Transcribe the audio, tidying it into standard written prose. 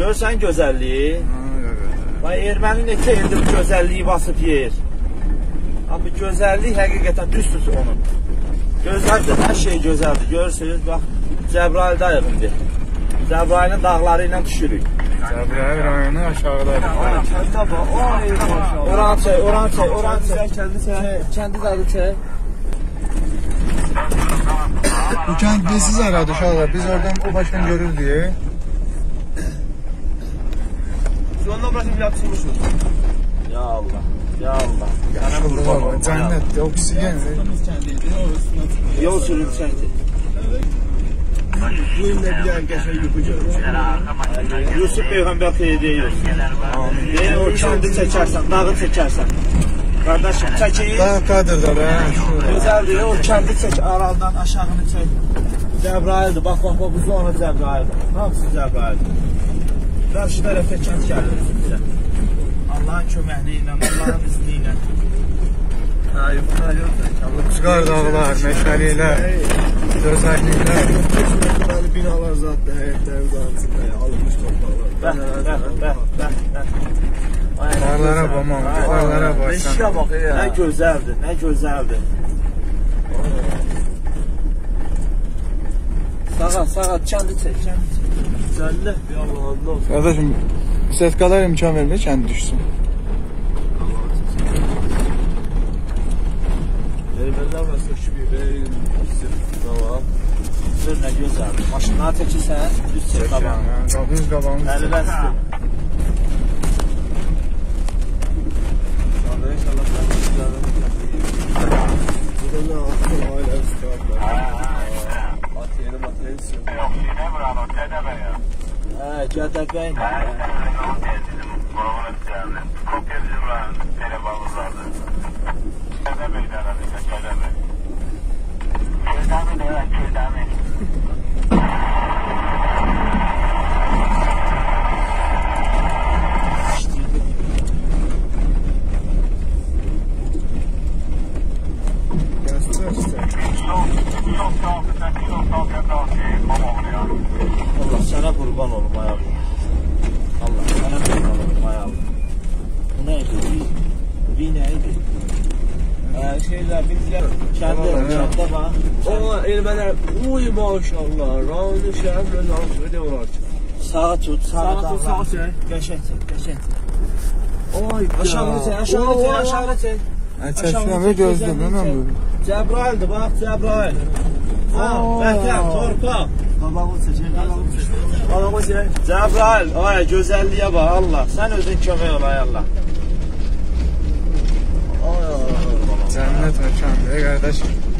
Görsən gözəlliyi? Vay, erməni neçə ildir bu gözəlliyi basıb yer. Amma gözəllik həqiqətən düzdür onun. Gözəldir, hər şey gözəldir. Görürsünüz, bax, Cəbrayıldayıq indi. Cəbrayılın dağları ilə düşürük. Cəbrayıl rayonu aşağıdadır. Kəndə bax, oranı çək, oranı çək, oranı çək. Kəndi dadı çək. Bu kənd bizsiz aradı uşaqlar. Biz oradan o başdan görürdük. Ondan bırakın bir atışmışız. Ya Allah, ya Allah. Cənnətdir, oksigen. Yol sürüm çəkdir. Bu ildə bir yer qəşəng yuxu görürüz. Yusuf Peyğəmbər xeyir deyir. Deyir, o kəndi çəkərsən, dağı çəkərsən. Qardaşım, çəkir. Dağ qadırdır, gözəldir, o kəndi çək, araldan aşağını çək. Cəbrayıldır, bax, bu zona Cəbrayıldır. Hamısı Cəbrayıldır. Qarşı tərəfə kənd gəlir bizə. Allahın köməkliyi ilə, Allahın izni ilə. Ucqar dağlar, meşəliklər, gözəlliklər. Binalar zaten, həyətlərin zaten alınmış torpaqlar. Bəh. Dağlara baxmam, dağlara baxsam. Nə gözəldir, nə gözəldir. Sağa, kəndi çək, kəndi çək. Güzəllik, bir Allah'ın olsun. Qardaşım, setkalar imkan vermir, kəndi düşsün. Ermənilər və söküb, Sür nə gözəldir. Maşınları çəkirsən, düz çək qabağını. Düz qabağını düz çək. İnşallah sən güzəldir. Burada nə atın ailəvi çıxartlar. Atiyeni istiyor. Yok, yine buranın, Gədəbəy ya. Gədəbəy mi? Kopya bizim buranın telefon Gədəbəy'dən arayacaq, Gədəbəy. Gədəbəy de var, Gədəbəy. Allah sənə qurban olum ay Allah. Allah sənə qurban olum ay Allah. Bu nə idi? Bir nə idi? Şeylər, bizlər kəndə bax. Ola ermənilər, uy maşallah, rayonu şəhərlə namusunu deyorlar ki. Sağa tut, sağa çək. Qəşəng çək. Oy, aşağı çək. Çəkməni gözlədim, mən bu. Cəbrayıldır, bax, Cəbrayıl. Vətən, torpaq. Qabağı çək. Cəbrayıl, ay, gözəlliyə bax, Allah. Sən özün kömək ol, ay Allah. Cənnət məkandır, qardaşım.